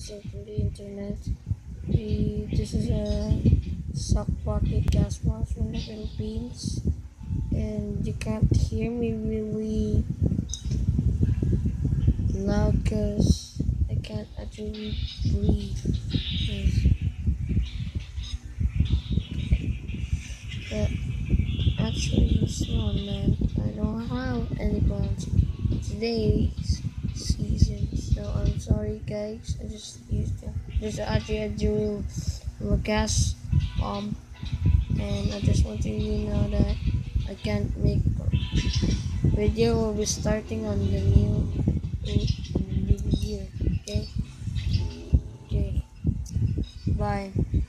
browsing through the internet. This is a Sockpocket gas mask from the Philippines, and you can't hear me really loud because I can't actually breathe. 'Cause- But actually, it's not, man. I don't have any plans today's season, so I'm sorry, guys. I just used to. There's actually a dual gas bomb, and I just want you to know that I can't make video will be starting on the new year. Okay, okay, bye.